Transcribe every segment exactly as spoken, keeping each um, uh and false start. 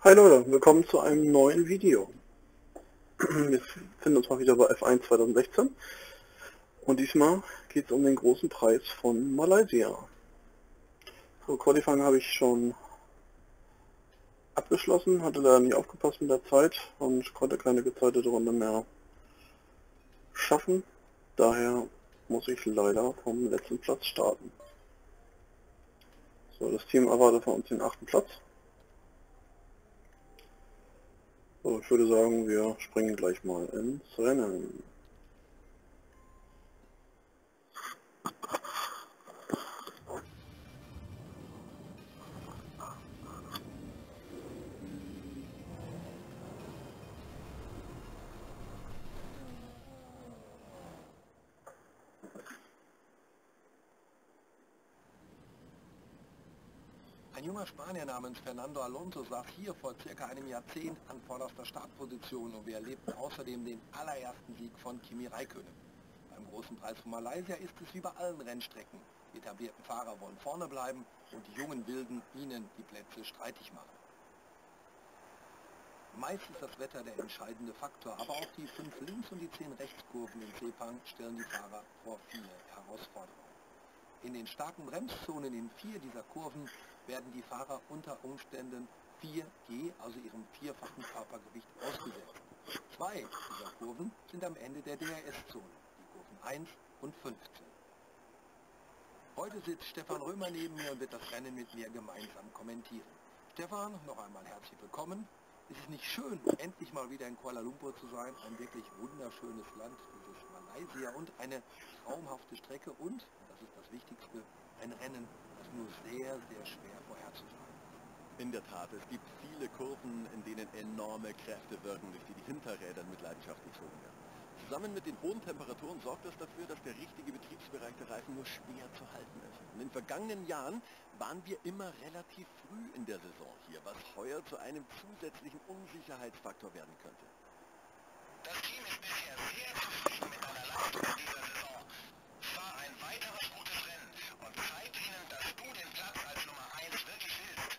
Hi Leute, willkommen zu einem neuen Video. Wir finden uns mal wieder bei F eins zweitausendsechzehn und diesmal geht es um den großen Preis von Malaysia. So, Qualifying habe ich schon abgeschlossen, hatte da nicht aufgepasst mit der Zeit und konnte keine gezeitete Runde mehr schaffen. Daher muss ich leider vom letzten Platz starten. So, das Team erwartet von uns den achten Platz. So, ich würde sagen, wir springen gleich mal ins Rennen. Ein junger Spanier namens Fernando Alonso saß hier vor circa einem Jahrzehnt an vorderster Startposition und wir erlebten außerdem den allerersten Sieg von Kimi Räikkönen. Beim großen Preis von Malaysia ist es wie bei allen Rennstrecken. Die etablierten Fahrer wollen vorne bleiben und die jungen Wilden ihnen die Plätze streitig machen. Meist ist das Wetter der entscheidende Faktor, aber auch die fünf Links- und die zehn Rechtskurven in Sepang stellen die Fahrer vor viele Herausforderungen. In den starken Bremszonen in vier dieser Kurven werden die Fahrer unter Umständen vier G, also ihrem vierfachen Körpergewicht, ausgesetzt. Zwei dieser Kurven sind am Ende der D R S-Zone, die Kurven eins und fünfzehn. Heute sitzt Stefan Römer neben mir und wird das Rennen mit mir gemeinsam kommentieren. Stefan, noch einmal herzlich willkommen. Es ist nicht schön, endlich mal wieder in Kuala Lumpur zu sein, ein wirklich wunderschönes Land, dieses Malaysia, und eine traumhafte Strecke und, das ist das Wichtigste, ein Rennen, das nur sehr, sehr schwer vorherzusagen. In der Tat, es gibt viele Kurven, in denen enorme Kräfte wirken, durch die die Hinterräder mit Leidenschaft gezogen werden. Zusammen mit den hohen Temperaturen sorgt das dafür, dass der richtige Betriebsbereich der Reifen nur schwer zu halten ist. In den vergangenen Jahren waren wir immer relativ früh in der Saison hier, was heuer zu einem zusätzlichen Unsicherheitsfaktor werden könnte. Das Team ist bisher sehr zufrieden mit deiner Leistung in dieser Saison. Fahr ein weiteres gutes Rennen und zeig ihnen, dass du den Platz als Nummer eins wirklich willst.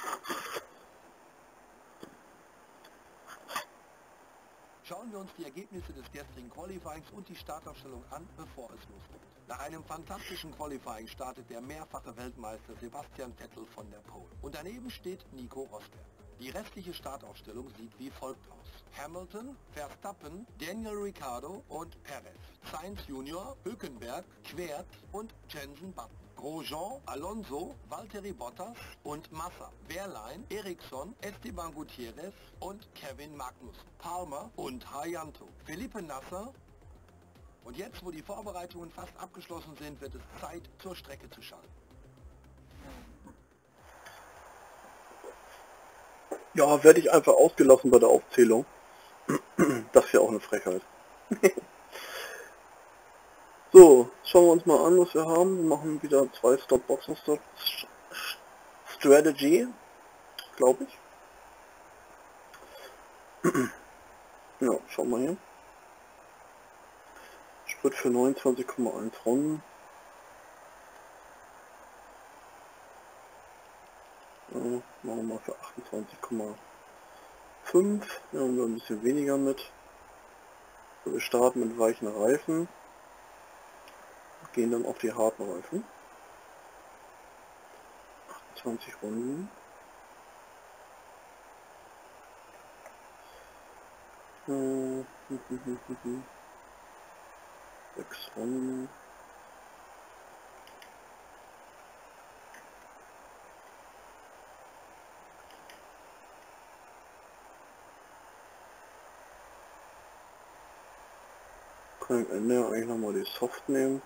Schauen wir uns die Ergebnisse des gestrigen Qualifyings und die Startaufstellung an, bevor es losgeht. Nach einem fantastischen Qualifying startet der mehrfache Weltmeister Sebastian Vettel von der Pole. Und daneben steht Nico Rosberg. Die restliche Startaufstellung sieht wie folgt aus: Hamilton, Verstappen, Daniel Ricciardo und Perez, Sainz Junior, Hülkenberg, Kvyat und Jenson Button, Grosjean, Alonso, Valtteri Bottas und Massa, Wehrlein, Ericsson, Esteban Gutierrez und Kevin Magnussen, Palmer und Haryanto, Felipe Nasser. Und jetzt, wo die Vorbereitungen fast abgeschlossen sind, wird es Zeit, zur Strecke zu schalten. Ja, werde ich einfach ausgelassen bei der Aufzählung. Das ist ja auch eine Frechheit. So, schauen wir uns mal an, was wir haben. Wir machen wieder zwei Stop-Boxen Stop Strategy, glaube ich. Ja, schauen wir hier. Sprit für neunundzwanzig Komma eins Runden. Ja, machen wir mal für achtundzwanzig Komma fünf. Ja, haben wir ein bisschen weniger mit. So, wir starten mit weichen Reifen. Gehen dann auf die harten Reifen. achtundzwanzig Runden. sechs Runden. Können am Ende eigentlich nochmal die Soft nehmen.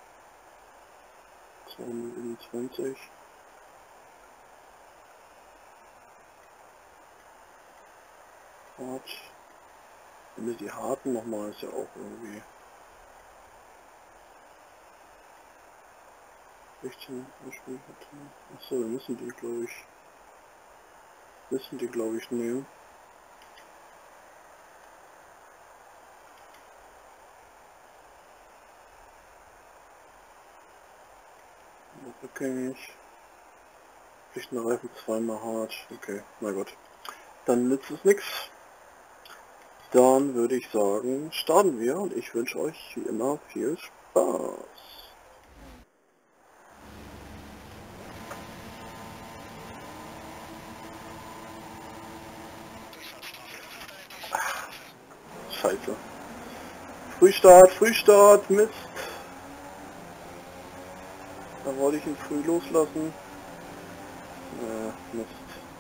zweihundertsiebenundzwanzig. Hart. Wenn die harten nochmal ist ja auch irgendwie sechzehn. Achso, wir müssen die glaube ich müssen die glaube ich nehmen. Rückgängig. Pflichtenreifen zweimal hart. Okay, na gut. dann nützt es nichts. Dann würde ich sagen, starten wir und ich wünsche euch wie immer viel Spaß. Scheiße. Frühstart, Frühstart, Mist. Da wollte ich ihn früh loslassen. Äh, Mist.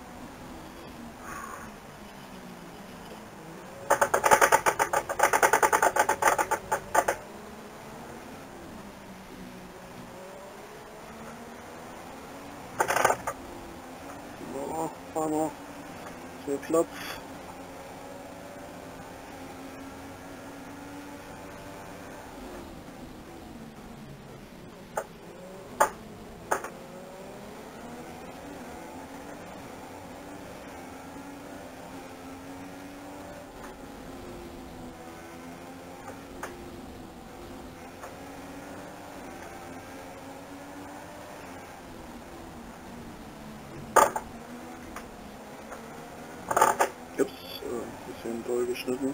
So, fahren wir. Ist mir Platz. Ups, äh, bisschen doll geschnitten.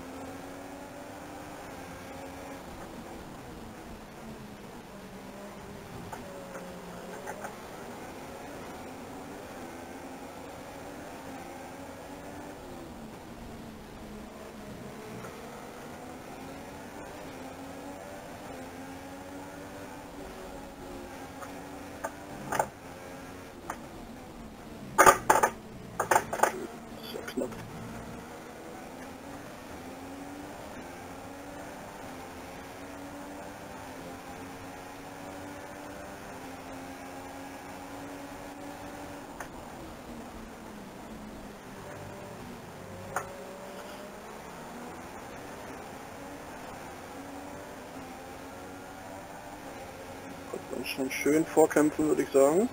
Das ist ja knapp. Dann schon schön vorkämpfen, würde ich sagen.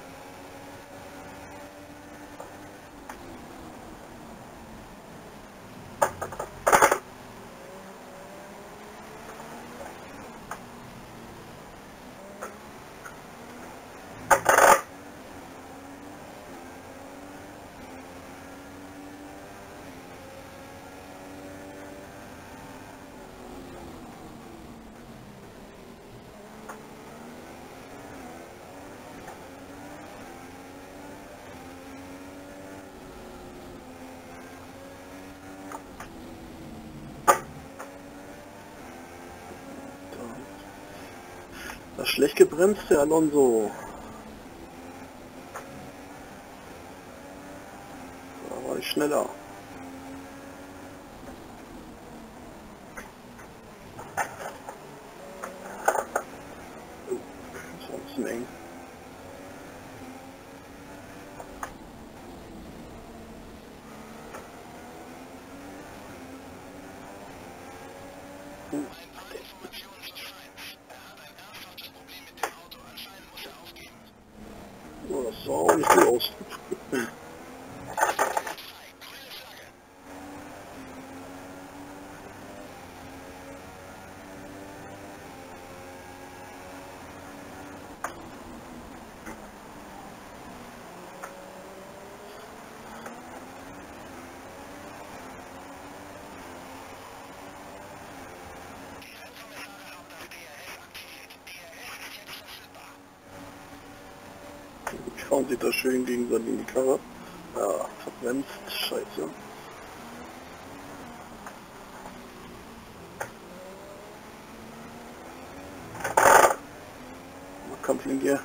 Das schlecht gebremste Alonso. Da war ich schneller. Das war ein bisschen eng. Hm. Oh, das sah auch nicht gut aus. Schauen Sie da schön gegenseitig in die Karre. Ja, verbremst, scheiße. Kampflinie.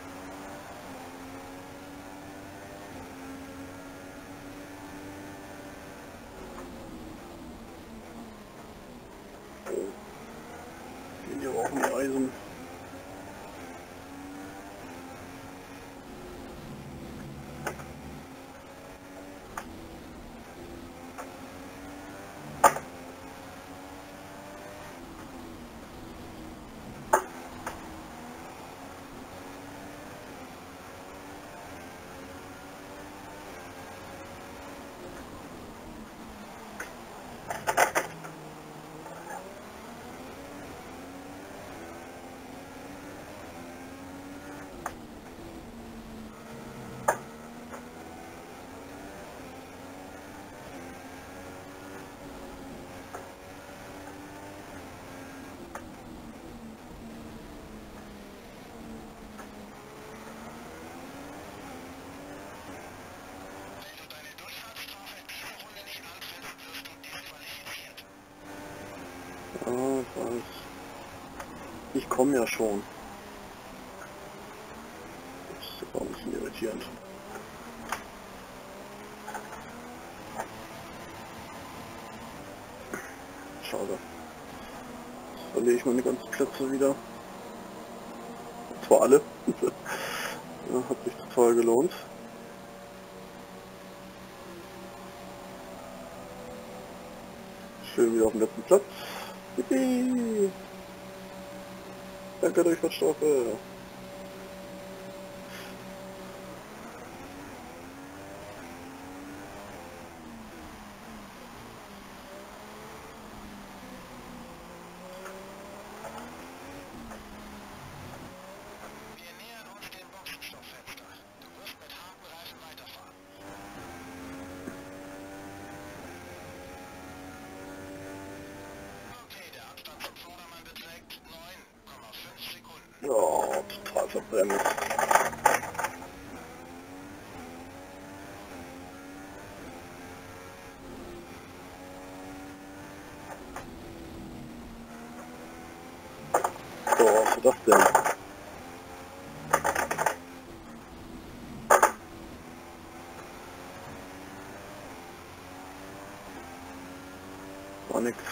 Oh. Hier brauchen wir Eisen. Ah, ich weiß. Ich komme ja schon. Das ist aber ein bisschen irritierend. Schade. Jetzt verliere ich meine ganzen Plätze wieder. Und zwar alle. Ja, hat sich total gelohnt. Schön wieder auf dem letzten Platz. Yippie! Danke, Durchfahrtsstrafe. Wir nähern uns dem Boxenstofffenster. Du wirst mit harten Reifen weiterfahren. Okay, der Abstand zum Vordermann beträgt neun Komma fünf Sekunden. Oh, total verbremst. So, was ist das denn? War nix.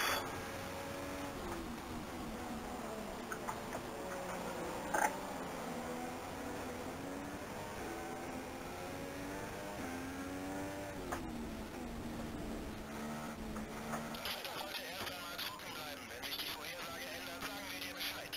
Das Wetter sollte erst einmal trocken bleiben. Wenn sich die Vorhersage ändert, sagen wir dir Bescheid.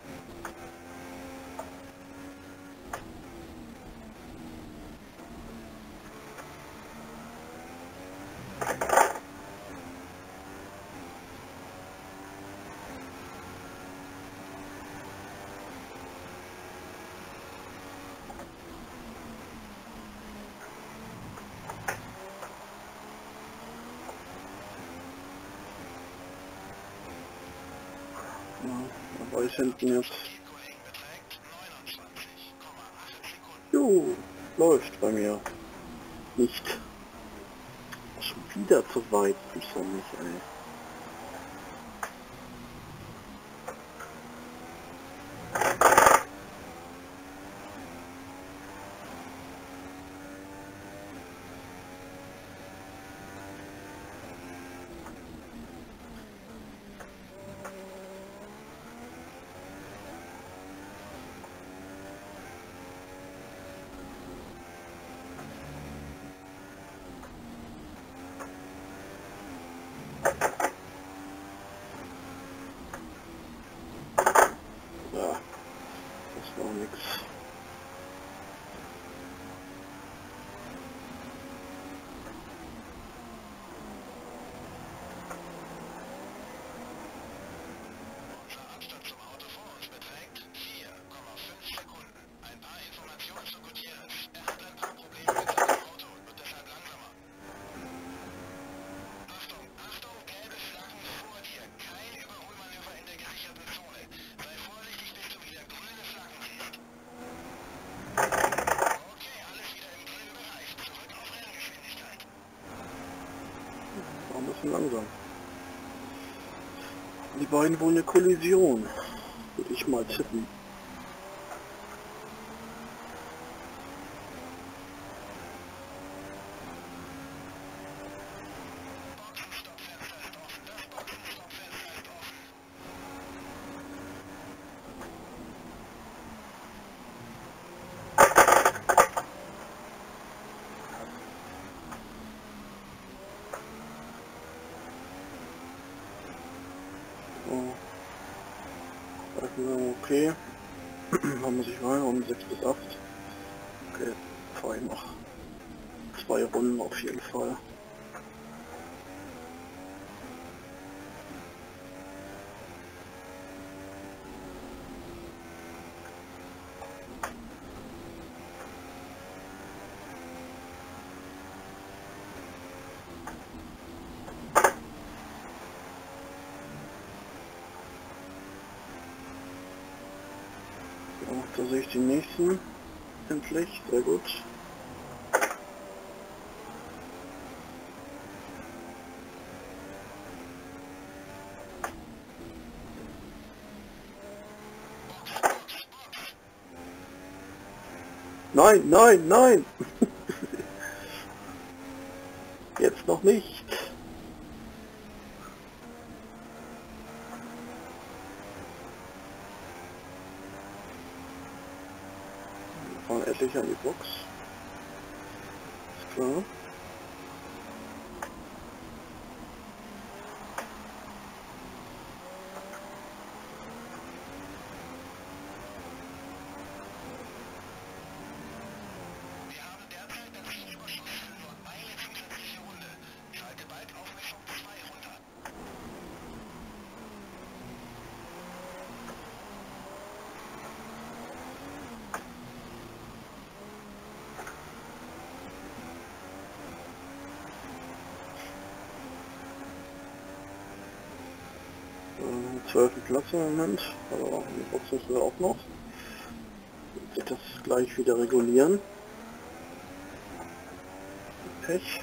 Ja, da war ich hinten jetzt. Kollegen beträgt neunundzwanzig Komma acht Sekunden. Jo, läuft bei mir. Nicht. Schon wieder zu weit. Ich soll nicht, ey. Ja, das war nix. Unser Abstand zum Auto vor uns beträgt vier Komma fünf Sekunden. Ein paar Informationen zu Gutierrez. Er hat ein paar Probleme mit seinem Auto und wird deshalb langsamer. Achtung, Achtung, gelbe Flaggen vor dir. Kein Überholmanöver in der gesicherten Zone. Sei vorsichtig, bis du wieder grüne Flaggen siehst. Okay, alles wieder im grünen Bereich. Zurück auf Renngeschwindigkeit. War ein bisschen langsam. Die beiden wohl eine Kollision. Würde ich mal tippen. Boxenstoppfenster ist offen. Das Boxenstoppfenster ist offen. So. Also, okay. Haben wir sich rein um sechs bis acht. Okay, fahre ich noch zwei Runden auf jeden Fall. So, da sehe ich den nächsten. Endlich, sehr gut. Nein, nein, nein! Jetzt noch nicht! Wir fahren etliche an die Box. Ist klar. zwölften Platz im Moment, aber die Box müssen wir auch noch. Wird sich das gleich wieder regulieren. Pech.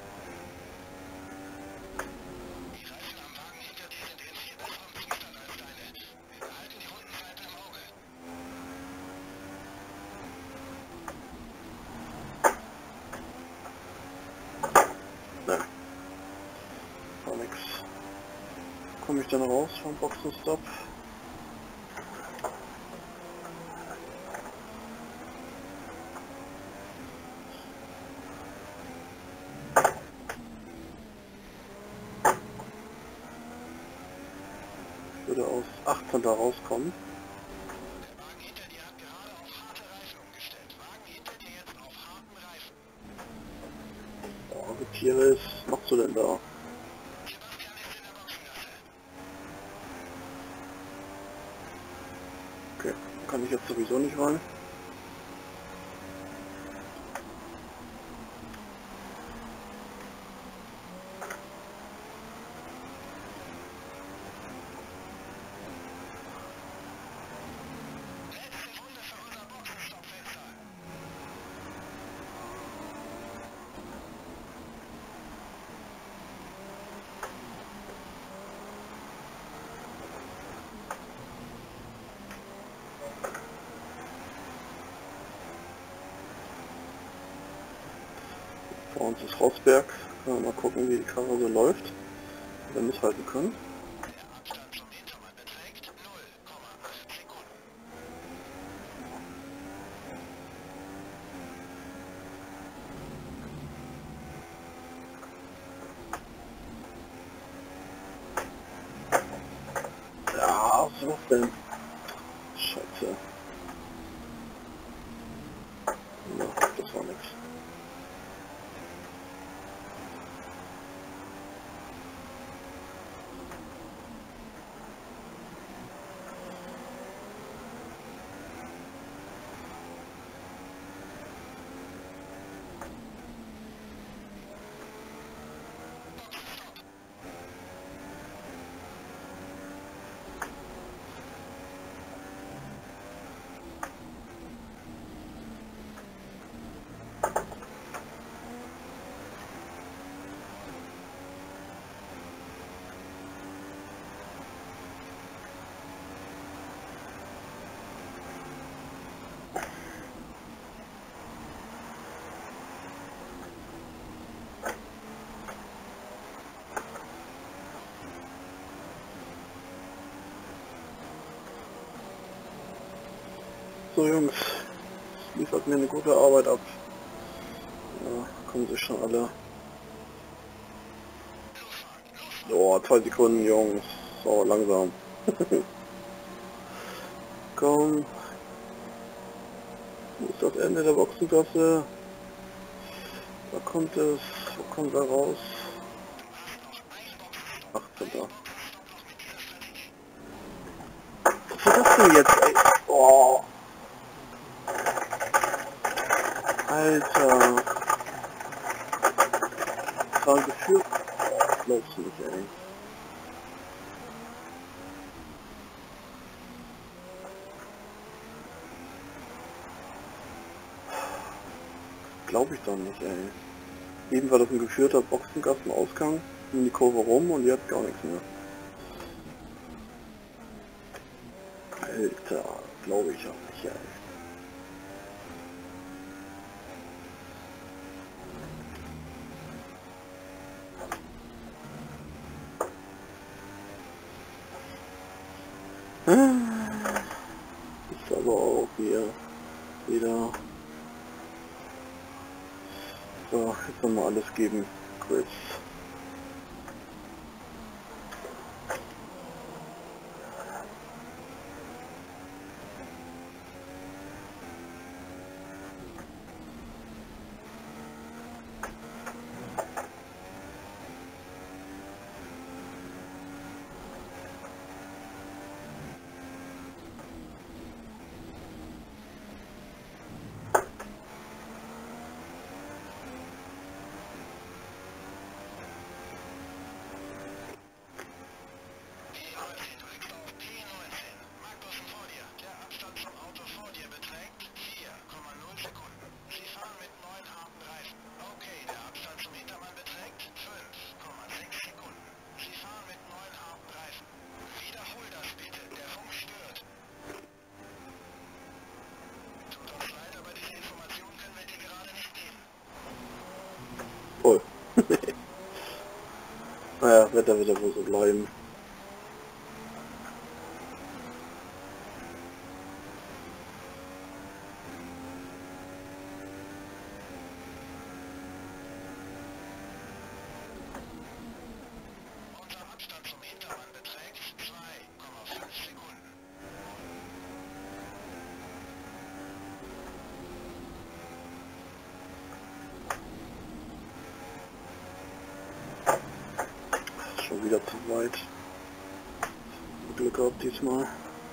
Nein. War nix. Komme ich dann raus vom Boxenstopp? Ich würde aus achtzehn da rauskommen. Der Wagen hinter dir hat gerade auf harte Reifen umgestellt. Wagen hinter dir jetzt auf harten Reifen. Oh, Gutierrez, was machst du denn da? Sebastian ist in der Boxengasse. Okay, kann ich jetzt sowieso nicht rein. Letzte Runde für unser Boxenstoppfenster. Vor uns ist Rosberg. Können wir mal gucken, wie die Karre so läuft. Ob wir mithalten können. Der Abstand zum Hintermann beträgt null Komma acht Sekunden. Ja, was war's denn? Scheiße. Na, das war nix. So Jungs, liefert mir eine gute Arbeit ab. Ja, kommen sie schon alle. Oh, zwei Sekunden Jungs. So, langsam. Komm. Wo ist das Ende der Boxengasse? Da kommt es. Wo kommt er raus? achtzehnter Was ist das denn jetzt, ey? Oh. Alter. Das war gefühlt. Oh, glaubst du nicht, ey. Glaube ich doch nicht, ey. Eben war das ein geführter Boxengassenausgang um die Kurve rum und jetzt gar nichts mehr. Alter, glaube ich auch nicht, ey. wieder. So, jetzt nochmal alles geben. Chris. Voll. Naja, Wetter wird ja wohl so bleiben. Unser Abstand zum Hintermann beträgt zwei Komma fünf Sekunden. Schon wieder zu weit. Glück gehabt diesmal.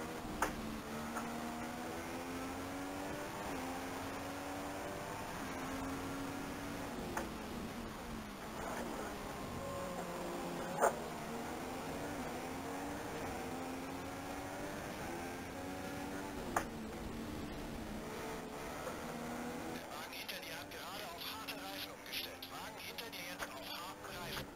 Der Wagen hinter dir hat gerade auf harte Reifen umgestellt. Wagen hinter dir jetzt auf harten Reifen.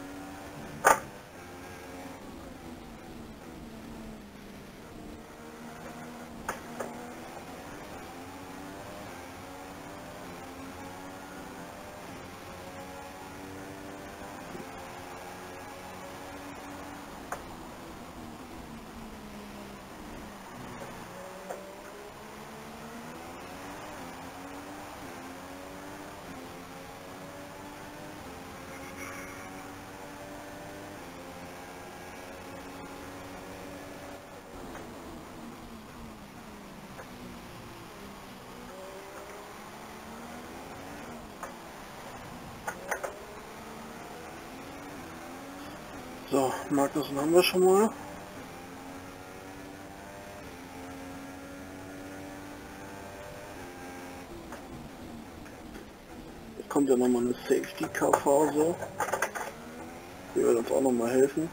So, Magnussen haben wir schon mal. Jetzt kommt ja nochmal eine Safety-Car-Phase. Die wird uns auch nochmal helfen.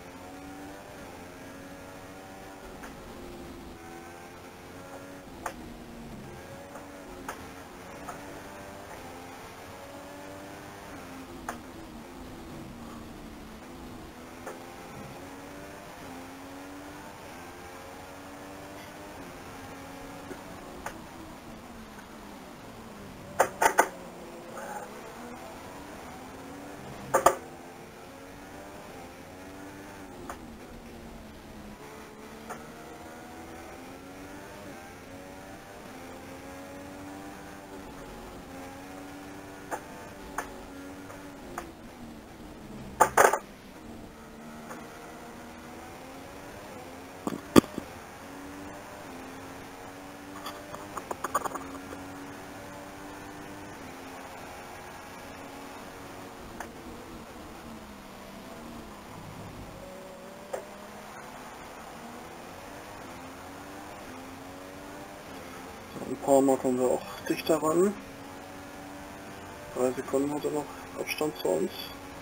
Ein paar Mal kommen wir auch dichter ran. Drei Sekunden hat er noch Abstand zu uns.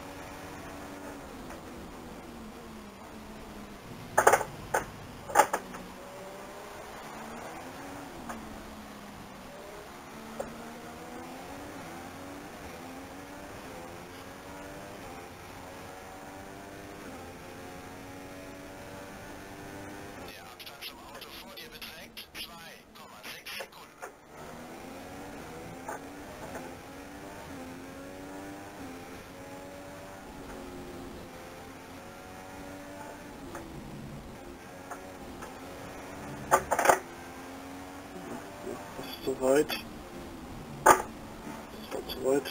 Der Abstand zum Auto vor dir beträgt zwei Komma sechs Sekunden. weit. Das war zu weit.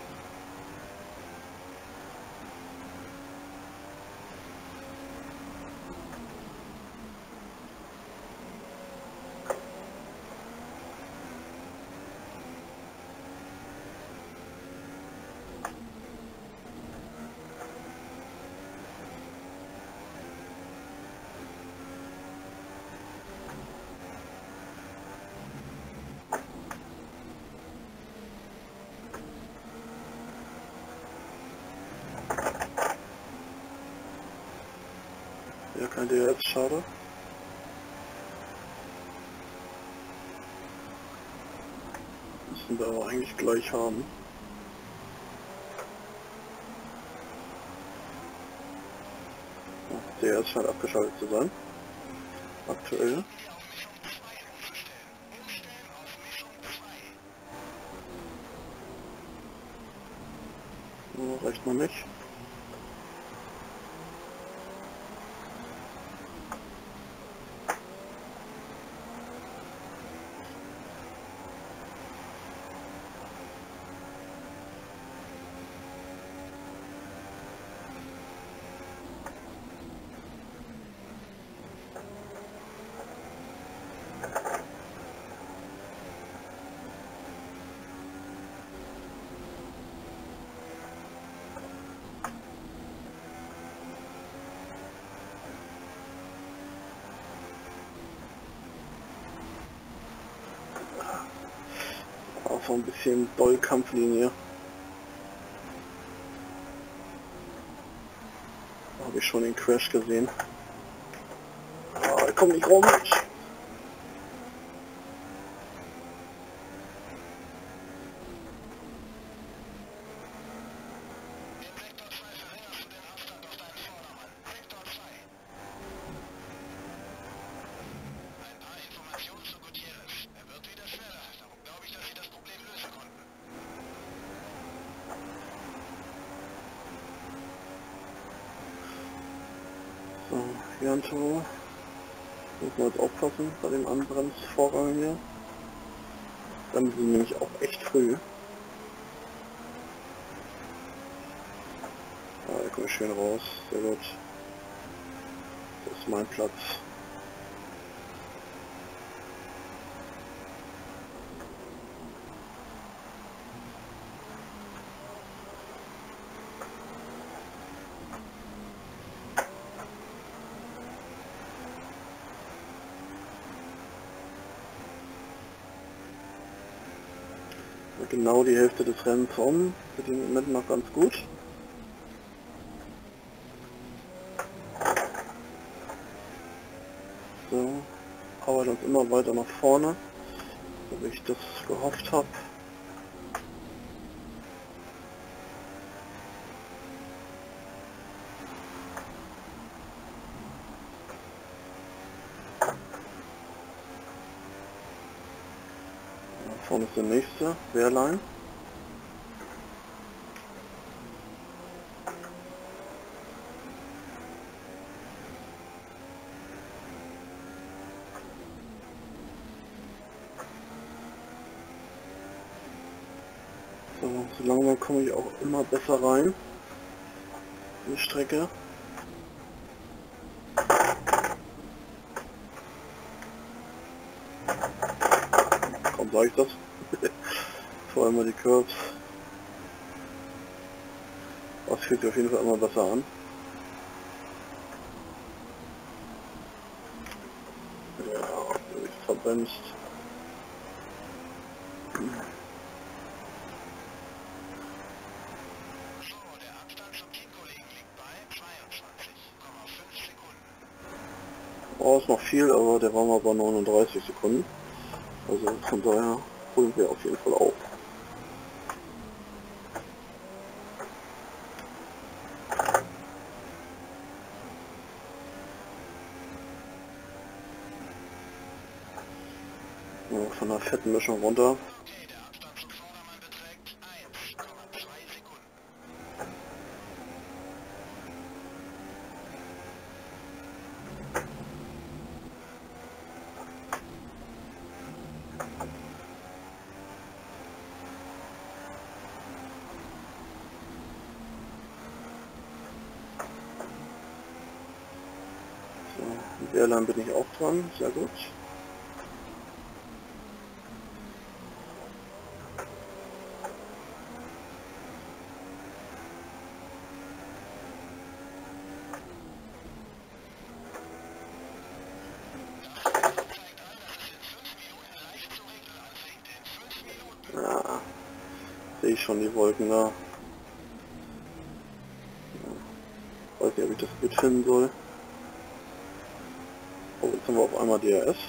Ja, kein D R S, schade. Müssen wir aber eigentlich gleich haben. Ja, D R S scheint abgeschaltet zu sein. Aktuell. Oh, reicht noch nicht. Auch so ein bisschen doll Kampflinie. Da habe ich schon den Crash gesehen. Ah, er kommt nicht rum. So, Janto, müssen wir jetzt aufpassen bei dem Anbremsvorgang hier. Dann sind wir nämlich auch echt früh. Ah, da komme ich schön raus, sehr gut. Das ist mein Platz. Genau die Hälfte des Rennens rum, für den Moment noch ganz gut. So, arbeiten uns immer weiter nach vorne, so wie ich das gehofft habe. Vorne ist der nächste, Wehrlein. So, so langsam komme ich auch immer besser rein in die Strecke. Kaum sage ich das. Vor allem mal die Curbs. Das fühlt sich auf jeden Fall immer besser an. Ja, ich verbremst. Oh, ist noch viel, aber der war mal bei neununddreißig Sekunden. Also von daher holen wir auf jeden Fall auf. Ja, von der fetten Mischung runter. Mit Airline bin ich auch dran, sehr gut. Ja, sehe ich schon die Wolken da. Ja, weiß nicht, ob ich das gut finden soll. Oh, jetzt haben wir auf einmal D R S.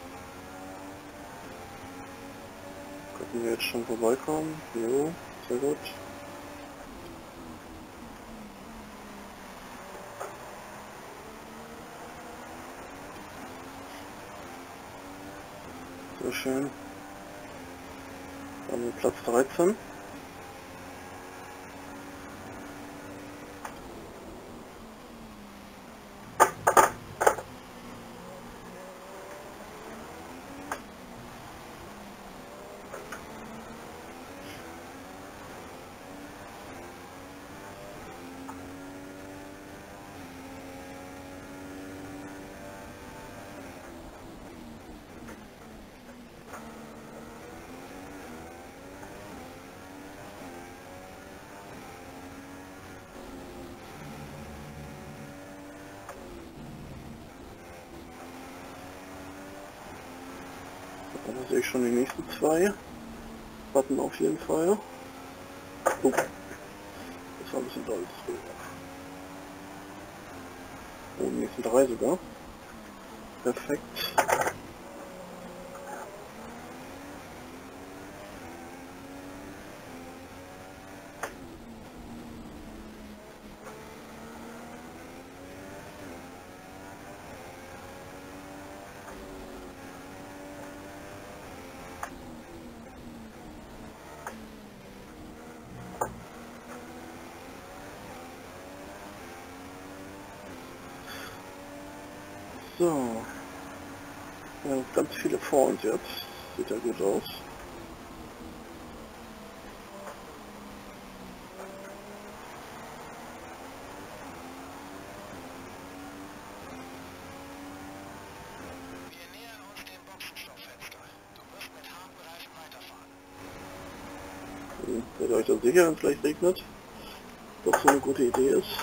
Könnten wir jetzt schon vorbeikommen? Jo, sehr gut. Sehr schön. Dann haben wir Platz dreizehn. Da sehe ich schon die nächsten zwei. Button auf jeden Fall. Oh, das war ein bisschen doll. Oh, die nächsten drei sogar. Perfekt. So. Ja, ganz viele vor uns jetzt. Sieht ja gut aus. Wir nähern uns dem Boxenstoffenster. Du wirst mit harten Reifen weiterfahren. Hm, seid ihr euch da sicher, wenn es vielleicht regnet? Doch so eine gute Idee ist.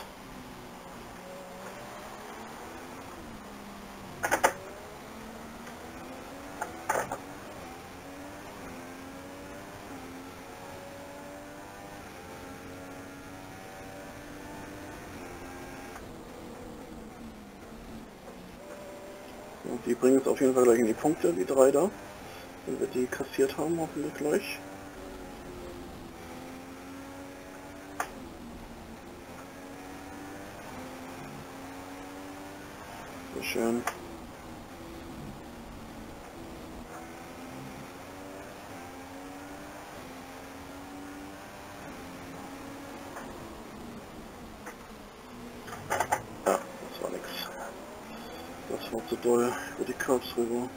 Und die bringen es auf jeden Fall gleich in die Punkte, die drei da. Wenn wir die kassiert haben, hoffentlich gleich. Sehr schön. Ja, das war nix. Das war zu doll über die Curbs rüber.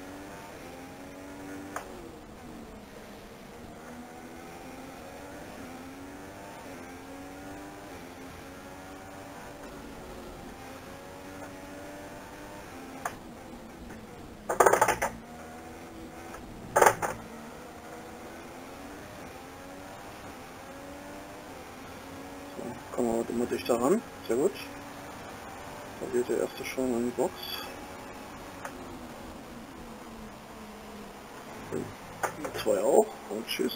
So, kommen wir immer dichter ran. Sehr gut. Da geht der erste schon in die Box. Die zwei auch. Und tschüss.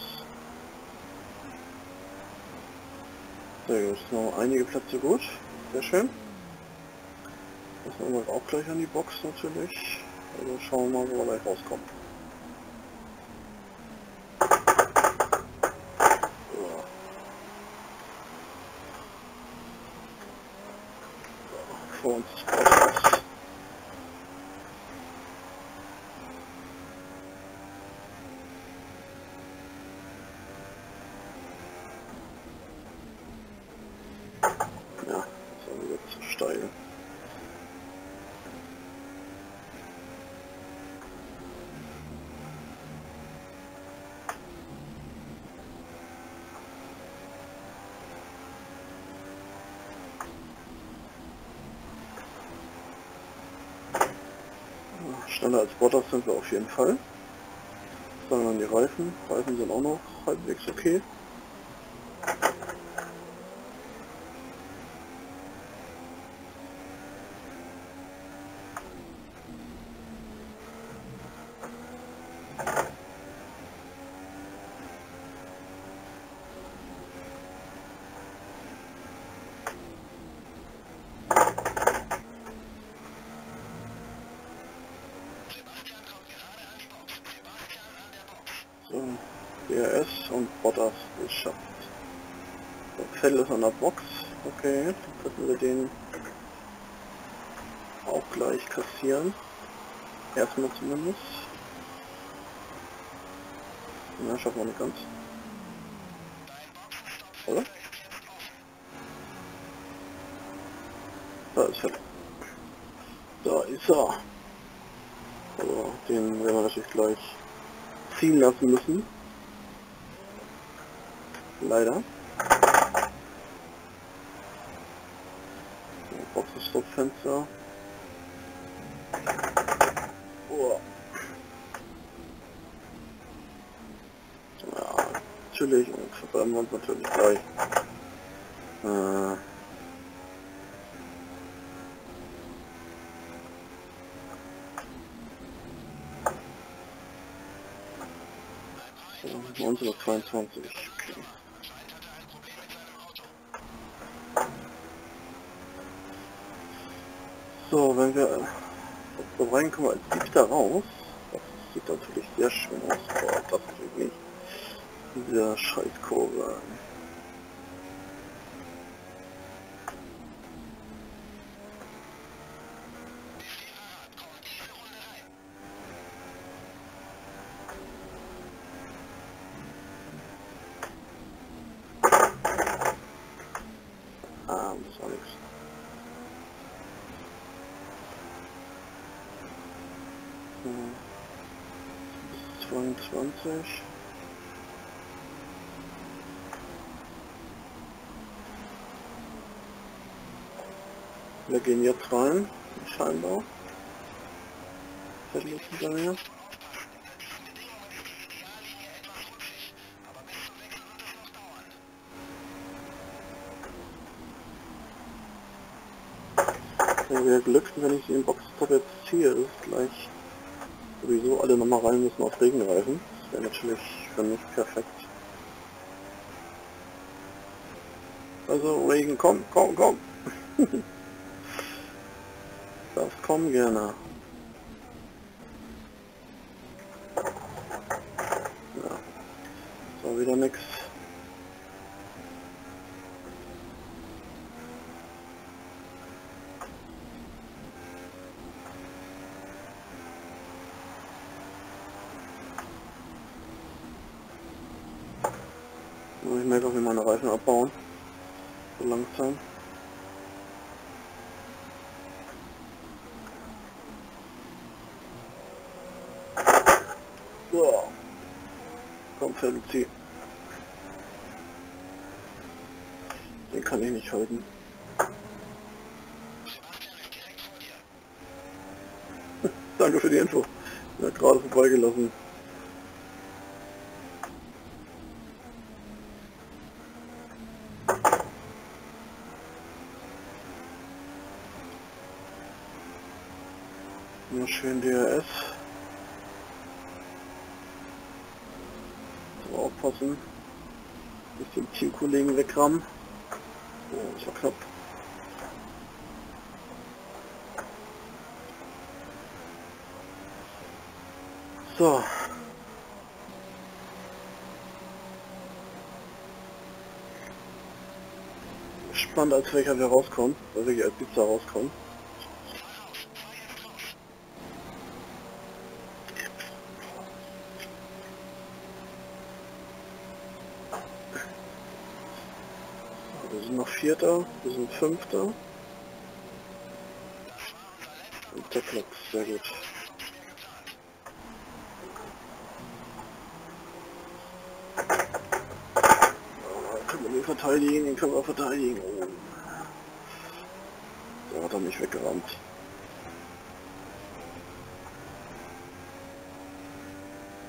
Sehr gut. Noch einige Plätze gut. Sehr schön. Das machen wir auch gleich an die Box natürlich. Also schauen wir mal, wo wir gleich rauskommen. So. Vor uns ist raus. Ja, das war wieder zu steil. Schneller als Bottas sind wir auf jeden Fall. Sagen wir dann die Reifen. Reifen sind auch noch halbwegs okay. So, D R S und Bottas geschafft. Der Vettel ist an der Box. Okay, dann könnten wir den auch gleich kassieren. Erstmal zumindest. Na, schaffen wir nicht ganz. Oder? Da ist Vettel. Da ist er. Aber den werden wir natürlich gleich ziehen lassen müssen. Leider. Boxenstoppfenster. Oh. Ja, natürlich, und verbrennen wir uns natürlich gleich. Äh. neunzehnhundertzweiundzwanzig. Okay. So, wenn wir so reinkommen als Siebter raus, das sieht natürlich sehr schön aus, aber das natürlich nicht. Diese Scheißkurve. Ah, das war nichts. zweiundzwanzig. Wir gehen jetzt rein, scheinbar. Fällt nicht hinter mir. Ja, wäre Glück, wenn ich den Boxstop jetzt ziehe, ist gleich sowieso alle nochmal rein müssen auf Regenreifen. Das wäre natürlich für mich perfekt. Also Regen, komm, komm, komm. Das komm gerne. Ja. So, wieder nix. Ich merke auch, wie meine Reifen abbauen. So langsam. So. Komm, Felix. Den kann ich nicht halten. Danke für die Info. Er hat gerade vorbeigelassen. Nur schön D R S. So, aufpassen. Nicht den Teamkollegen wegrammen. Oh, das war knapp. So. Spannend, als welcher wir rauskommen, weil wir hier als Pizza rauskommen. Wir sind noch Vierter, wir sind Fünfter. Und der Platz, sehr gut. Können wir den verteidigen, den können wir verteidigen. Oh. Da hat er mich weggerammt.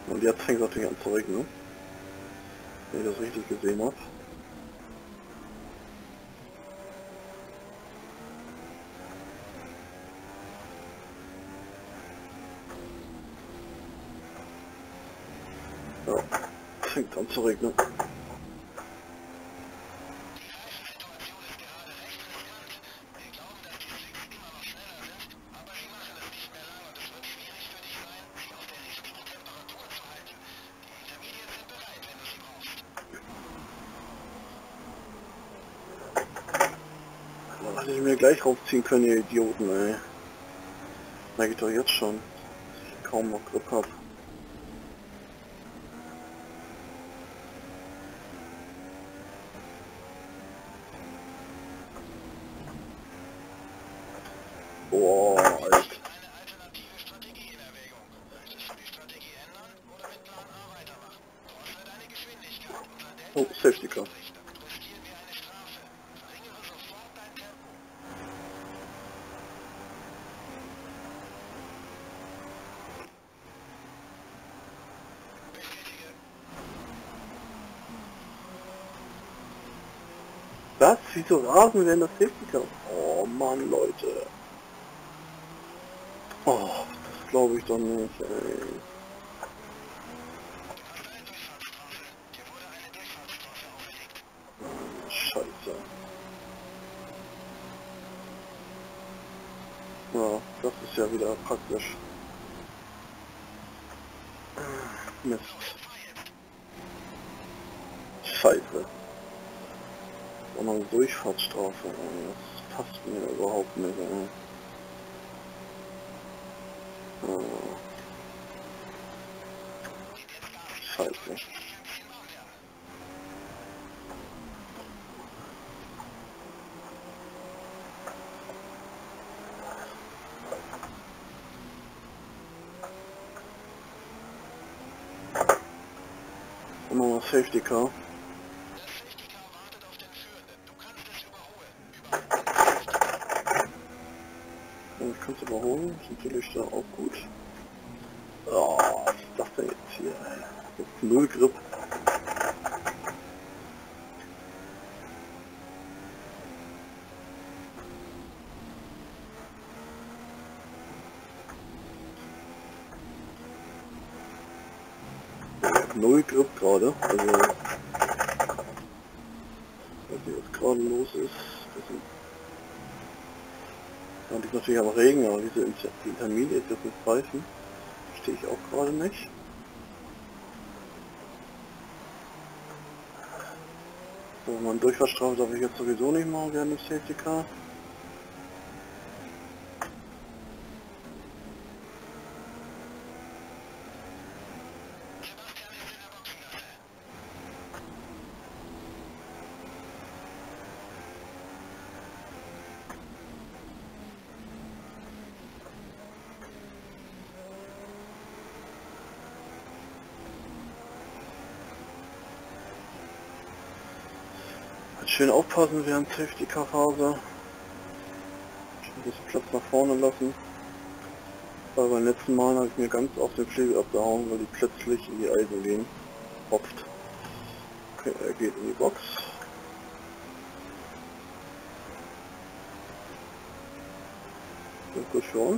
Und jetzt fängt es natürlich an zu regnen, wenn ich das richtig gesehen habe. Ja, fängt an zu regnen. Hätte ich mir gleich raufziehen können, ihr Idioten, ey. Merke ich doch jetzt schon, dass ich kaum noch Grip habe. Boah, Alter. Oh, Safety Car. Was? Wieso rasen wir denn das Safety Car? Oh Mann, Leute. Oh, das glaube ich doch nicht, ey. Scheiße. Ja, das ist ja wieder praktisch. Mist. Scheiße. Und eine Durchfahrtsstrafe, ey. Das passt mir überhaupt nicht, ey. Oh. Scheiße. Und noch ein Safety Car. Ja, ich kann es überholen, ist natürlich da auch gut. Oh, was ist das denn jetzt hier, ey? Jetzt null Grip. Null Grip gerade, also was hier jetzt gerade los ist, das sind, da liegt natürlich am Regen, aber diese Inter Intermediate jetzt mit Pfeifen, verstehe ich auch gerade nicht. So, man Durchfahrtsstrafe darf ich jetzt sowieso nicht machen während dem Safety Car. Schön aufpassen während Safety Car Phase. Ein bisschen Platz nach vorne lassen. Weil beim letzten Mal habe ich mir ganz auf den Pflege abgehauen, weil die plötzlich in die Eisen gehen. Hopft. Okay, er geht in die Box. Das ist gut für uns.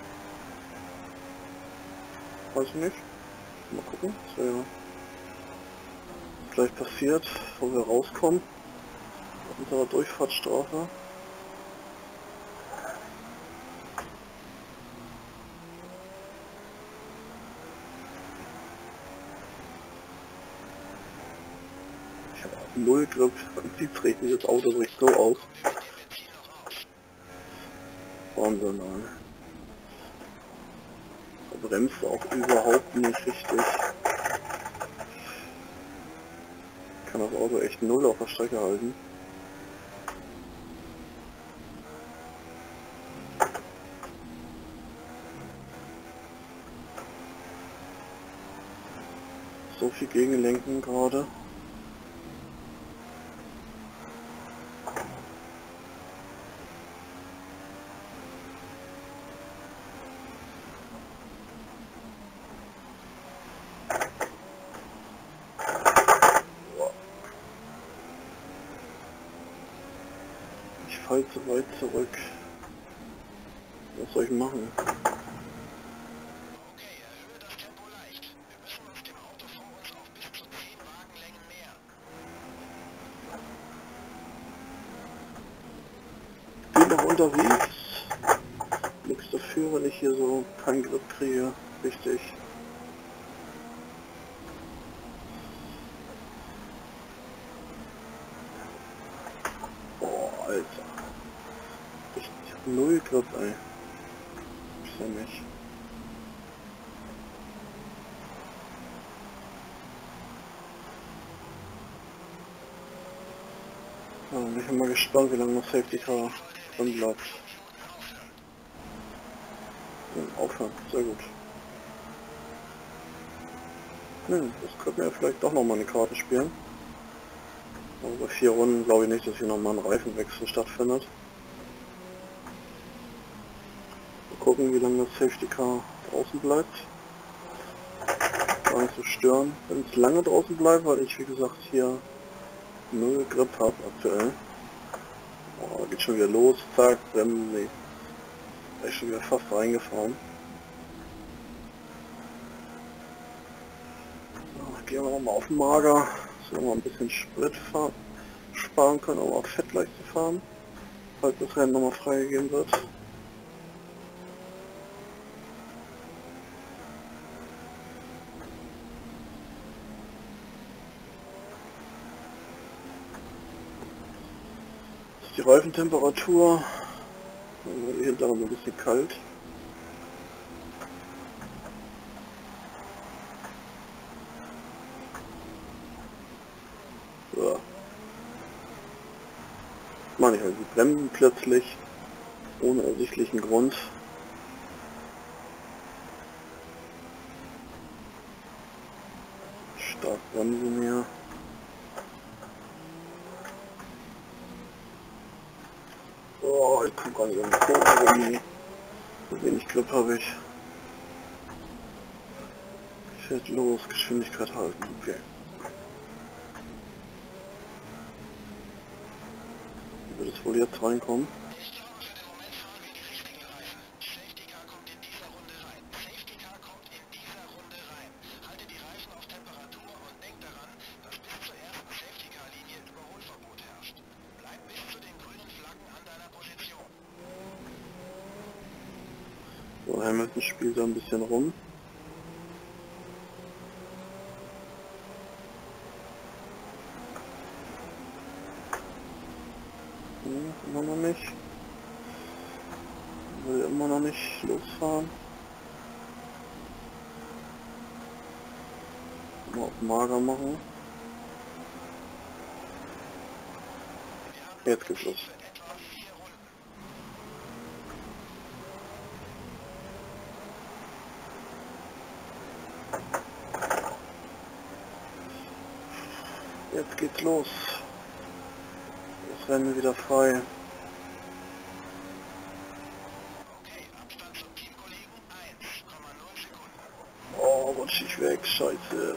Weiß ich nicht. Mal gucken, was ja gleich passiert, wo wir rauskommen. Unsere Durchfahrtsstrafe. Ich habe null Grip und sieht richtig, das Auto bricht so aus. Wahnsinn, nein. Er bremst auch überhaupt nicht richtig. Kann das Auto echt null auf der Strecke halten. So viel Gegenlenken gerade. fall zu weit zurück. Was soll ich machen? Okay, erhöhe das Tempo leicht. Wir müssen uns dem Auto vor uns auf bis zu zehn Wagenlängen nähern. Bin noch unterwegs. Nichts dafür, wenn ich hier so keinen Grip kriege. Richtig. Boah, Alter. Ich hab null Grip, ey. Ist ja nicht. Ja, ich bin mal gespannt, wie lange noch Safety Car drin bleibt. Aufhören, sehr gut. Hm, das könnten wir vielleicht doch nochmal eine Karte spielen. Aber bei vier Runden glaube ich nicht, dass hier nochmal ein Reifenwechsel stattfindet. Mal gucken, wie lange das Safety Car draußen bleibt. Gar nicht so stören, wenn es lange draußen bleibt, weil ich wie gesagt hier null Grip habe aktuell. Oh, geht schon wieder los, zack, bremsen, nee. Da ist schon wieder fast reingefahren. Gehen wir nochmal auf den Mager, dass wir noch mal ein bisschen Sprit fahren, sparen können, um auch Fett leicht zu fahren, falls das Rennen nochmal freigegeben wird. Das ist die Reifentemperatur, die hinterher ein bisschen kalt. So. Manchmal die Bremsen plötzlich, ohne ersichtlichen Grund. Stark bremsen hier. Oh, ich komme gar nicht um den Kurve rum. So wenig Grip habe ich. Fährt los, Geschwindigkeit halten, okay. Wird es wohl jetzt reinkommen? Ich glaube, für den Moment fahren wir die richtigen Reifen. Safety Car kommt in dieser Runde rein. Safety Car kommt in dieser Runde rein. Halte die Reifen auf Temperatur und denk daran, dass bis zur ersten Safety Car Linie Überholverbot herrscht. Bleib bis zu den grünen Flaggen an deiner Position. So, Hamilton spielt so ein bisschen rum. Hm, immer noch nicht. Will immer noch nicht losfahren. Mal auf Mager machen. Jetzt geht's los. Für etwa vier Runden. Jetzt geht's los. Das Rennen wieder frei. Okay, Abstand zum Teamkollegen eins Komma null Sekunden. Oh, rutsch ich weg, scheiße.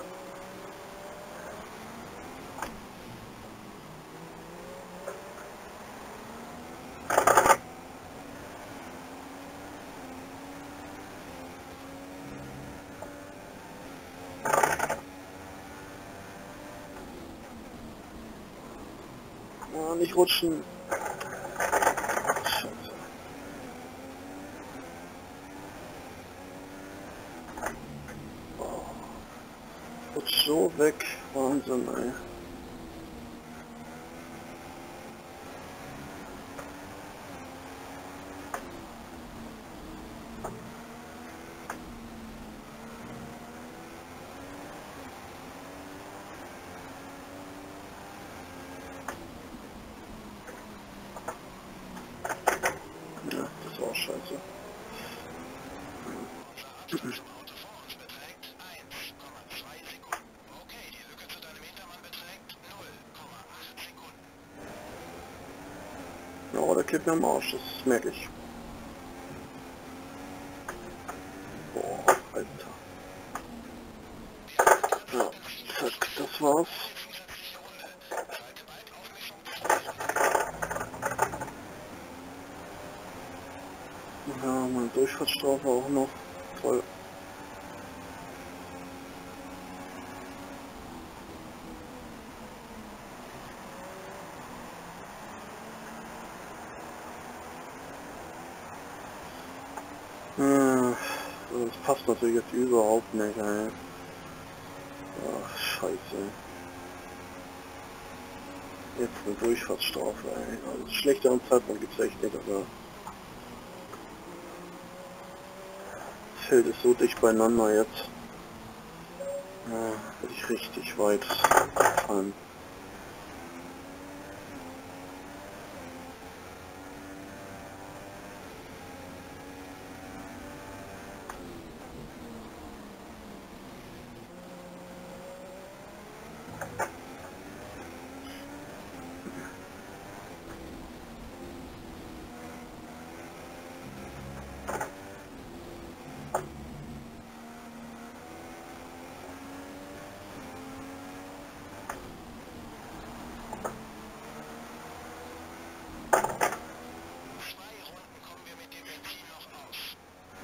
Oh, nicht rutschen. Scheiße. Oh. Rutsch so weg. Wahnsinn, ey. Ja, das war auch scheiße. Unser Abstand zum Auto vor uns beträgt eins Komma zwei Sekunden. Okay, die Lücke zu deinem Hintermann beträgt null Komma acht Sekunden. Ja, der klebt mir am Arsch, das merke ich. Boah, Alter. Ja, zack, das war's. Zusätzliche Runde. Zweite Balkaufmischung. Ja, meine Durchfahrtsstrafe auch noch. Toll. Äh, Das passt natürlich jetzt überhaupt nicht, ey. Ach, scheiße. Jetzt eine Durchfahrtsstrafe, ey. Also schlechter am Zeitpunkt gibt's echt nicht, aber das Feld ist so dicht beieinander jetzt. Ja, will ich richtig weit fahren. Zwei Runden kommen wir mit dem Benzin noch aus.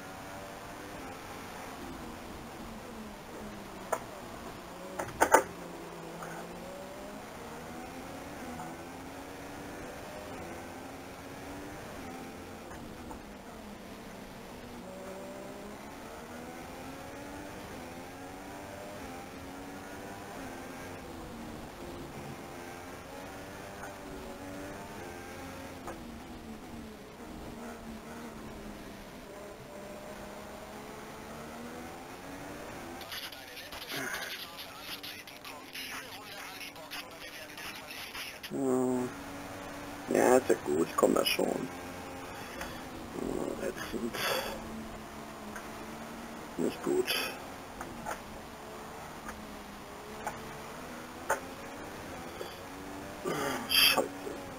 Das ist deine letzte Chance, Strafe anzutreten. Komm diese Runde an die Box oder wir werden disqualifiziert. Ja, ja, ist ja gut, ich komme da schon. Ja, ätzend. Nicht gut. Scheiße.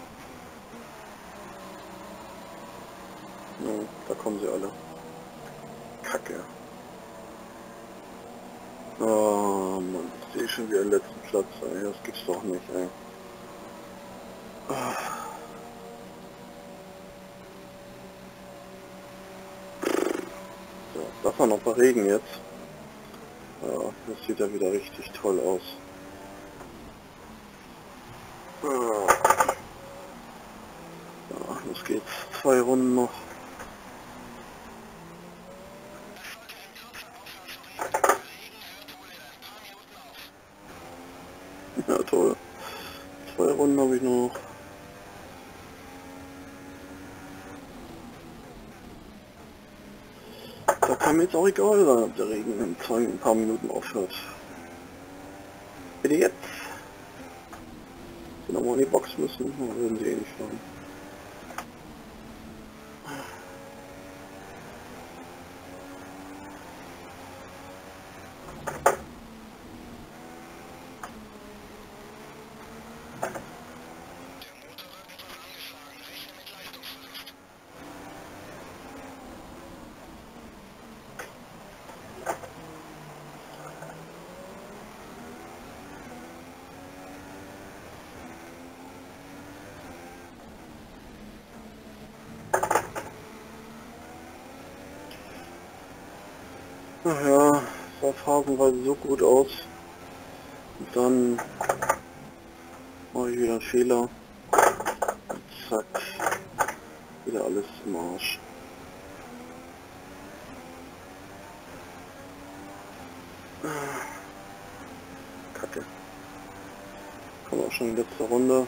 Ja, da kommen sie alle. Kacke. Oh Mann, ich sehe schon wieder den letzten Platz, ey. Das gibt's doch nicht, ey. Ah. So, darf man noch bei Regen jetzt? Ja, das sieht ja wieder richtig toll aus. Ah. Ja, los geht's. Zwei Runden noch. Es sollte in Kürze aufhören zu regnen. Der Regen hört wohl in ein paar Minuten auf. Ja, toll. Zwei Runden habe ich noch. Da kann mir jetzt auch egal sein, ob der Regen in zwei, ein paar Minuten aufhört. Bitte jetzt. Sie nochmal in die Box müssen, dann würden sie eh nicht fahren. Der Motorrad etwas angeschlagen. Rechne mit Leistungsverlust. Ach ja, es sah phasenweise so gut aus. Und dann mache ich wieder einen Fehler. Und zack, wieder alles im Arsch. Kacke. Kommt auch schon die letzte Runde.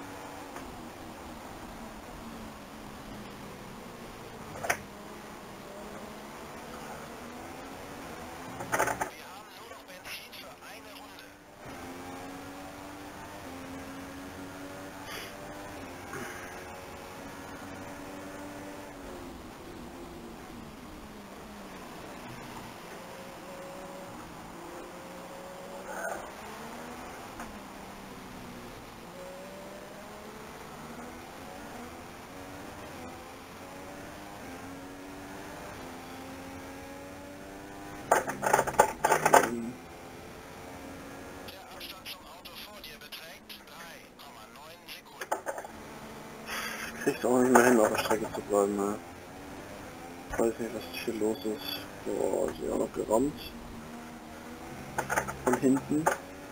Wir haben nur noch Benzin für eine Runde. Der Abstand zum Auto vor dir beträgt drei Komma neun Sekunden. Kriegt auch nicht mehr hin, auf der Strecke zu bleiben. Ne? Ich weiß nicht, was hier los ist. Boah, sie auch noch gerammt. Von hinten.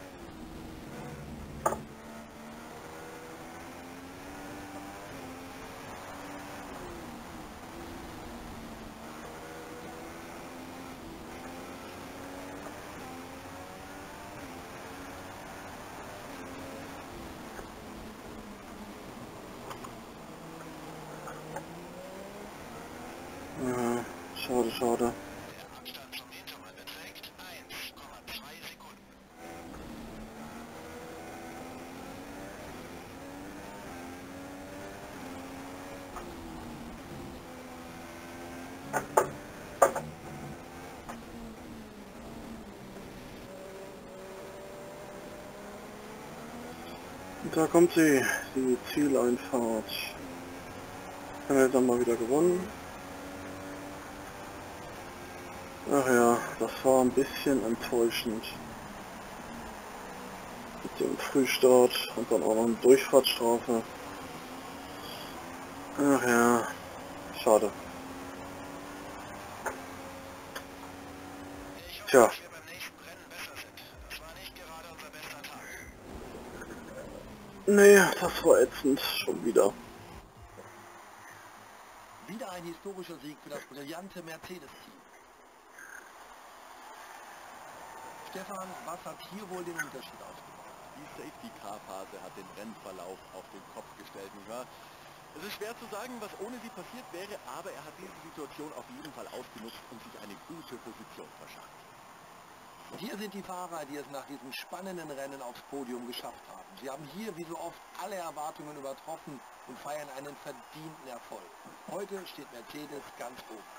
Ja, schade, schade. Der Abstand zum Hintermann beträgt eins Komma zwei Sekunden. Und da kommt sie, die Zieleinfahrt. Haben wir jetzt dann mal wieder gewonnen. Ach ja, das war ein bisschen enttäuschend. Mit dem Frühstart und dann auch noch eine Durchfahrtsstrafe. Ach ja, schade. Ich hoffe, Tja. dass wir beim nächsten Rennen besser sind. Das war nicht gerade unser bester Tag. Nee, das war ätzend, schon wieder. Wieder ein historischer Sieg für das brillante Mercedes-Team. Stefan, was hat hier wohl den Unterschied ausgemacht? Die Safety-Car-Phase hat den Rennverlauf auf den Kopf gestellt, nicht wahr? Es ist schwer zu sagen, was ohne sie passiert wäre, aber er hat diese Situation auf jeden Fall ausgenutzt und sich eine gute Position verschafft. Und hier sind die Fahrer, die es nach diesem spannenden Rennen aufs Podium geschafft haben. Sie haben hier wie so oft alle Erwartungen übertroffen und feiern einen verdienten Erfolg. Heute steht Mercedes ganz oben.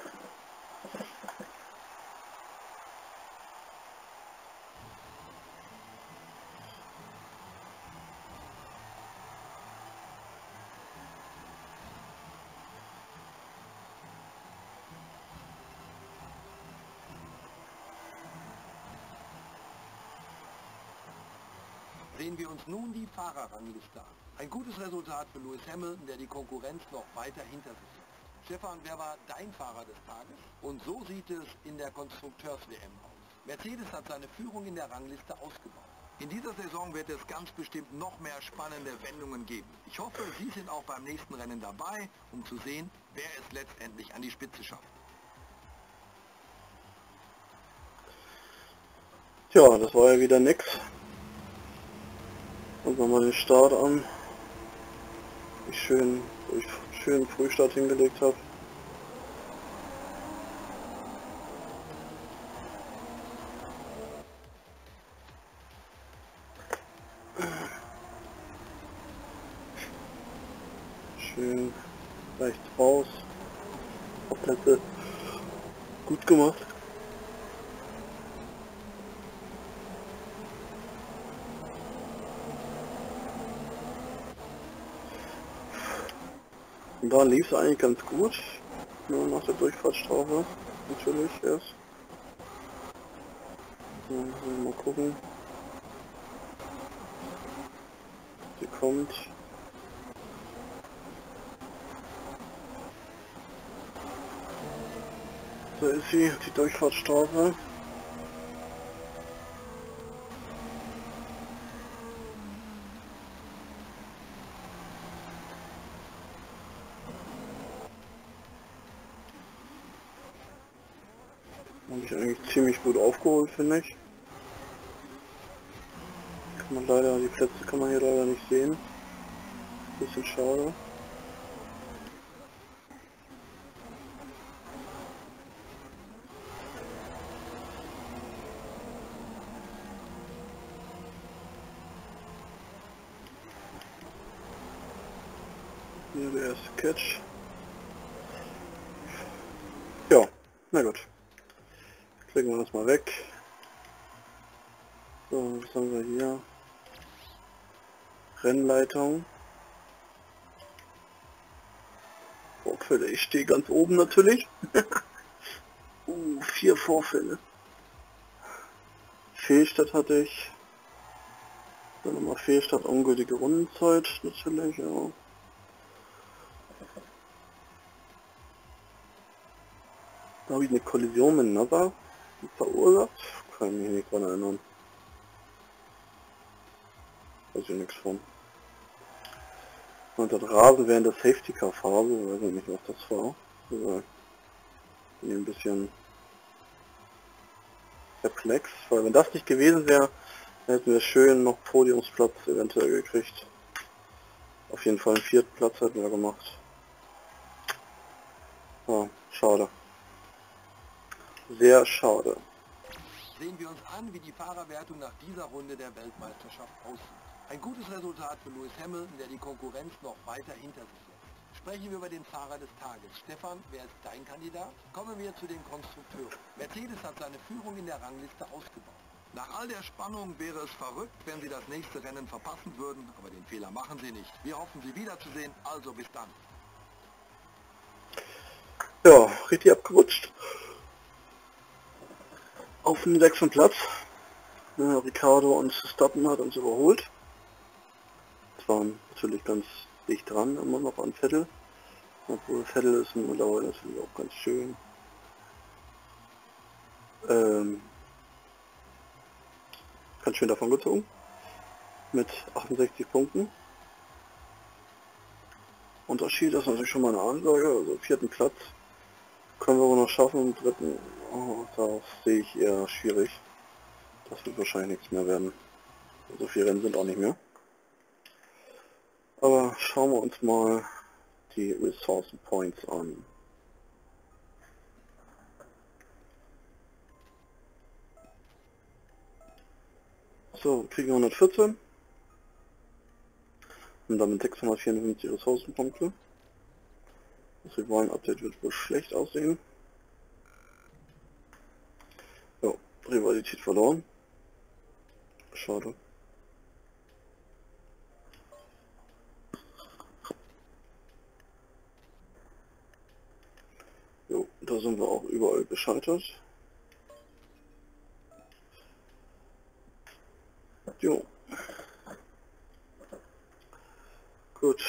Sehen wir uns nun die Fahrerrangliste an. Ein gutes Resultat für Lewis Hamilton, der die Konkurrenz noch weiter hinter sich lässt. Stefan, wer war dein Fahrer des Tages? Und so sieht es in der Konstrukteurs-W M aus. Mercedes hat seine Führung in der Rangliste ausgebaut. In dieser Saison wird es ganz bestimmt noch mehr spannende Wendungen geben. Ich hoffe, Sie sind auch beim nächsten Rennen dabei, um zu sehen, wer es letztendlich an die Spitze schafft. Tja, das war ja wieder nix. Und wenn man den Start an, wie ich schön, wo ich schön Frühstart hingelegt habe. Schön rechts raus. Auf Plätze. Gut gemacht. Und da lief es eigentlich ganz gut, nur nach der Durchfahrtsstrafe, natürlich erst. So, mal gucken. Sie kommt. Da ist sie, die Durchfahrtsstrafe. Habe ich eigentlich ziemlich gut aufgeholt, finde ich. Kann man leider, die Plätze kann man hier leider nicht sehen. Bisschen schade. Hier der erste Catch. Ja, na gut. Klicken wir das mal weg. So, was haben wir hier? Rennleitung. Vorfälle, ich stehe ganz oben natürlich. uh, vier Vorfälle. Fehlstart hatte ich. Dann nochmal Fehlstart, ungültige Rundenzeit natürlich, ja. Da habe ich eine Kollision mit NASA verursacht. Kann mich nicht dran erinnern. Weiß ich nichts von. Und das Rasen während der Safety Car Phase, weiß ich nicht, was das war. Also, bin ein bisschen perplex, weil wenn das nicht gewesen wäre, hätten wir schön noch Podiumsplatz eventuell gekriegt. Auf jeden Fall einen vierten Platz hätten wir gemacht. Ja, schade. Sehr schade. Sehen wir uns an, wie die Fahrerwertung nach dieser Runde der Weltmeisterschaft aussieht. Ein gutes Resultat für Lewis Hamilton, der die Konkurrenz noch weiter hinter sich lässt. Sprechen wir über den Fahrer des Tages. Stefan, wer ist dein Kandidat? Kommen wir zu den Konstrukteuren. Mercedes hat seine Führung in der Rangliste ausgebaut. Nach all der Spannung wäre es verrückt, wenn sie das nächste Rennen verpassen würden, aber den Fehler machen sie nicht. Wir hoffen, sie wiederzusehen, also bis dann. Ja, richtig abgerutscht. Auf dem sechsten Platz. Ja, Ricardo und Verstappen hat uns überholt. Das waren natürlich ganz dicht dran, immer noch an Vettel. Obwohl Vettel ist mittlerweile natürlich auch ganz schön. Ähm, ganz schön davon gezogen. Mit achtundsechzig Punkten. Unterschied ist natürlich schon mal eine Ansage, also vierten Platz. Können wir aber noch schaffen, im dritten, oh, das sehe ich eher schwierig. Das wird wahrscheinlich nichts mehr werden. So viele Rennen sind auch nicht mehr. Aber schauen wir uns mal die Ressourcen Points an. So, wir kriegen hundertvierzehn. Und damit sechshundertvierundfünfzig Ressourcenpunkte. Das Rivalen-Update wird wohl schlecht aussehen. Ja, Rivalität verloren. Schade. Jo, da sind wir auch überall gescheitert. Jo. Gut.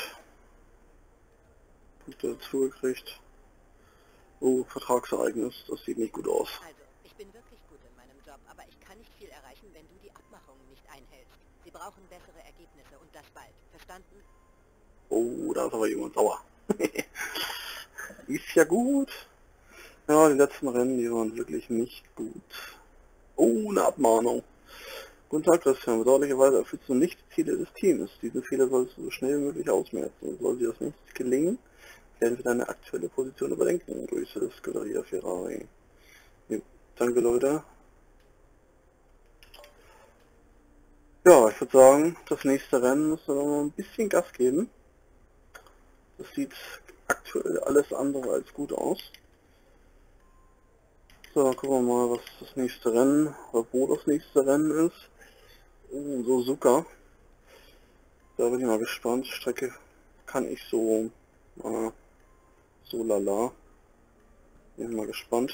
Punkte dazu gekriegt. Oh, Vertragsereignis, das sieht nicht gut aus. Also, ich bin wirklich gut in meinem Job, aber ich kann nicht viel erreichen, wenn du die Abmachungen nicht einhältst. Sie brauchen bessere Ergebnisse und das bald. Verstanden? Oh, da ist aber jemand sauer. Ist ja gut. Ja, die letzten Rennen, die waren wirklich nicht gut. Oh, eine Abmahnung. Guten Tag, Christian. Bedauerlicherweise erfüllst du nicht die Ziele des Teams. Diese Fehler sollst du so schnell wie möglich ausmerzen. Soll dir das nicht gelingen, werden wir deine aktuelle Position überdenken. Grüße, Scuderia Ferrari. Jo, danke, Leute. Ja, ich würde sagen, das nächste Rennen müssen wir noch ein bisschen Gas geben. Das sieht aktuell alles andere als gut aus. So, dann gucken wir mal, was das nächste Rennen, oder wo das nächste Rennen ist. Oh, Suzuka. Da bin ich mal gespannt. Strecke kann ich so, äh, so lala. Bin mal gespannt,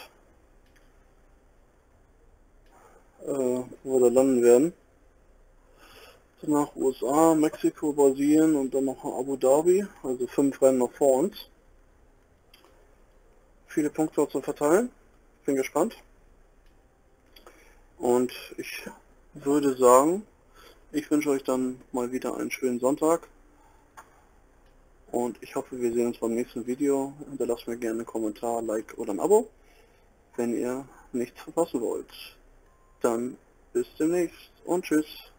äh, wo wir da landen werden. Danach U S A, Mexiko, Brasilien und dann noch Abu Dhabi. Also fünf Rennen noch vor uns. Viele Punkte zu verteilen. Bin gespannt. Und ich würde sagen, ich wünsche euch dann mal wieder einen schönen Sonntag. Und ich hoffe, wir sehen uns beim nächsten Video. Hinterlasst mir gerne einen Kommentar, Like oder ein Abo, wenn ihr nichts verpassen wollt. Dann bis demnächst und tschüss.